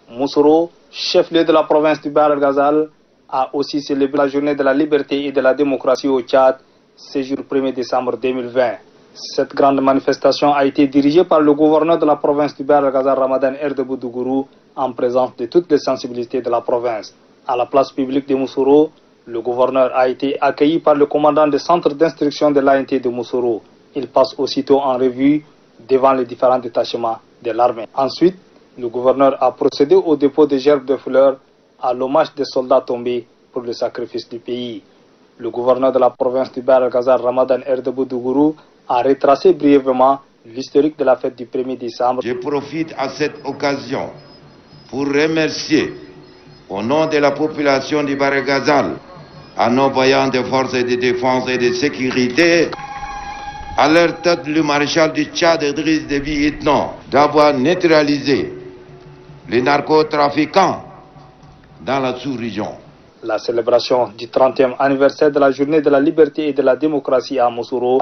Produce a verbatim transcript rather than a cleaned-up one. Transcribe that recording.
Moussoro, chef-lieu de la province du Bahr el-Ghazal, a aussi célébré la journée de la liberté et de la démocratie au Tchad, ce jour premier décembre deux mille vingt. Cette grande manifestation a été dirigée par le gouverneur de la province du Bahr el-Ghazal, Ramadan Erdebou Dougourou, en présence de toutes les sensibilités de la province. À la place publique de Moussoro, le gouverneur a été accueilli par le commandant du centre d'instruction de l'A N T de Moussoro. Il passe aussitôt en revue devant les différents détachements de l'armée. Ensuite, le gouverneur a procédé au dépôt des gerbes de fleurs à l'hommage des soldats tombés pour le sacrifice du pays. Le gouverneur de la province du Bahr el-Ghazal, Ramadan Erdebou Dougourou, a retracé brièvement l'historique de la fête du premier décembre. Je profite à cette occasion pour remercier, au nom de la population du Bahr el-Ghazal, à nos voyants de forces de défense et de sécurité, à leur tête le maréchal du Tchad, Idriss Déby Itno, d'avoir neutralisé les narcotrafiquants dans la sous-région. La célébration du trentième anniversaire de la journée de la liberté et de la démocratie à Moussoro